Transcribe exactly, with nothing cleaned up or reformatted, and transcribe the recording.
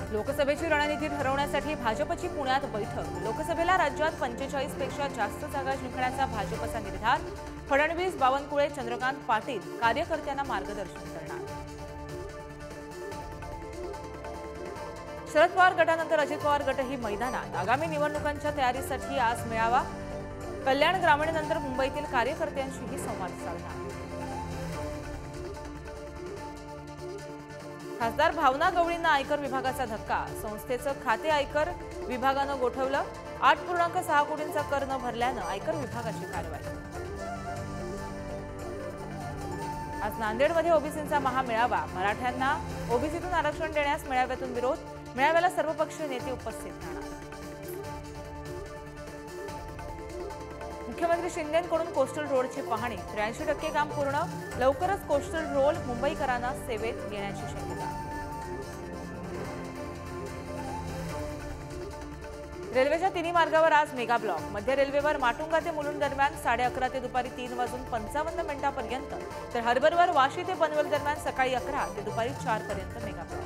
लोकसभेची रणनीती ठरवण्यासाठी भाजपची पुण्यात बैठक। लोकसभेला राज्यात पंचेचाळीस पेक्षा जास्त जागा जिंकण्याचा भाजपचा निर्धार। फडणवीस, बावनकुळे, चंद्रकांत पाटील कार्यकर्त्यांना मार्गदर्शन करणार। शरद पवार गटानंतर अजित पवार गटही मैदानात। आगामी निवडणुकांच्या तयारीसाठी आज मेळावा। कल्याण ग्रामीणनंतर मुंबईतील कार्यकर्त्यांशीही संवाद साधणार। खासदार भावना गवळींना आयकर विभागाचा धक्का। संस्थेचं खाते आयकर विभागानं गोठवलं। आठ पूर्णांक सहा कोटींचा कर न भरल्यानं आयकर विभागाची कारवाई। आज नांदेडमध्ये ओबीसींचा महामेळावा। मराठ्यांना ओबीसीतून आरक्षण देण्यास मेळाव्यातून विरोध। मेळाव्याला सर्वपक्षीय नेते उपस्थित राहणार। मुख्यमंत्री शिंदेंकडून कोस्टल रोडची पाहणी। त्र्याऐंशी टक्के काम पूर्ण। लवकरच कोस्टल रोड मुंबईकरांना सेवेत येण्याची शक्यता। रेल्वेच्या तिन्ही मार्गावर आज मेगा ब्लॉक। मध्य रेल्वेवर माटुंगा ते मुलुंड दरम्यान साडे अकरा ते दुपारी तीन वाजून पंचावन्न मिनिटांपर्यंत, तर हार्बरवर वाशी ते पनवेल दरम्यान सकाळी अकरा ते दुपारी चार पर्यंत मेगा ब्लॉक।